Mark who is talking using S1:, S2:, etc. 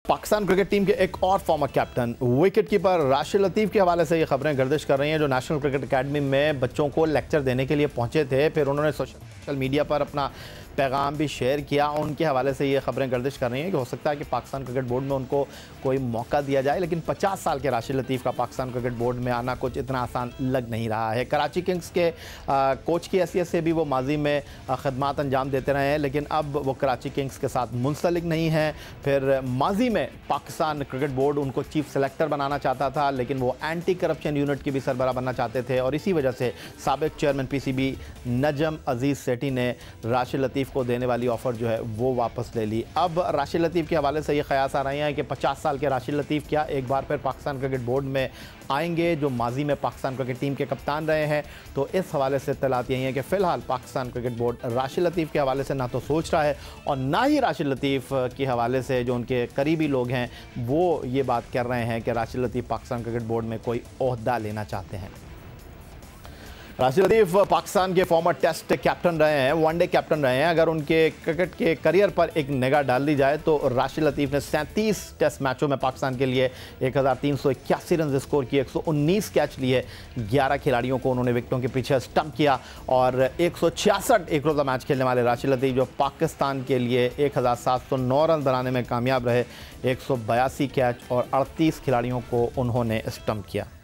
S1: Pakistan cricket team के एक और former captain wicketkeeper Rashid Latif के हवाले से ये खबरें गर्दिश कर रही हैं, जो नेशनल क्रिकेट एकेडमी में बच्चों को लेक्चर देने के लिए पहुंचे थे। फिर उन्होंने सोशल मीडिया पर अपना पैगाम भी शेयर किया। उनके हवाले से ये खबरें गर्दिश कर रही हैं कि हो सकता है कि पाकिस्तान क्रिकेट बोर्ड में उनको कोई मौका दिया जाए, लेकिन 50 साल के राशिद लतीफ़ का पाकिस्तान क्रिकेट बोर्ड में आना कुछ इतना आसान लग नहीं रहा है। कराची किंग्स के कोच की हैसियत से भी वो माजी में खदमात अंजाम देते रहे हैं, लेकिन अब वो कराची किंग्स के साथ मुंसलिक नहीं हैं। फिर माजी में पाकिस्तान क्रिकेट बोर्ड उनको चीफ सेलेक्टर बनाना चाहता था, लेकिन वो एंटी करप्शन यूनिट की भी सरबराह बनना चाहते थे, और इसी वजह से साबिक चेयरमैन PCB नजम अजीज़ सेठी ने राशिद लतीफ़ को देने वाली ऑफ़र जो है वो वापस ले ली। अब राशिद लतीफ़ के हवाले से ये ख्यास आ रहे हैं कि 50 साल के राशिद लतीफ़ क्या एक बार फिर पाकिस्तान क्रिकेट बोर्ड में आएंगे, जो माजी में पाकिस्तान क्रिकेट टीम के कप्तान रहे हैं। तो इस हवाले से इत्तलात यही है कि फ़िलहाल पाकिस्तान क्रिकेट बोर्ड राशिद लतीफ़ के हवाले से ना तो सोच रहा है और ना ही राशिद लतीफ़ के हवाले से जो उनके करीबी लोग हैं वो ये बात कर रहे हैं कि राशिद लतीफ़ पाकिस्तान क्रिकेट बोर्ड में कोई ओहदा लेना चाहते हैं। राशिद लतीफ़ पाकिस्तान के फॉर्मर टेस्ट कैप्टन रहे हैं, वनडे कैप्टन रहे हैं। अगर उनके क्रिकेट के करियर पर एक निगाह डाल दी जाए तो राशिद लतीफ़ ने 37 टेस्ट मैचों में पाकिस्तान के लिए 1381 रन स्कोर किए, 119 कैच लिए, 11 खिलाड़ियों को उन्होंने विकेटों के पीछे स्टंप किया, और 166 एक रोज़ा मैच खेलने वाले राशिद लतीफ़ जो पाकिस्तान के लिए 1709 रन बनाने में कामयाब रहे, 182 कैच और 38 खिलाड़ियों को उन्होंने स्टंप किया।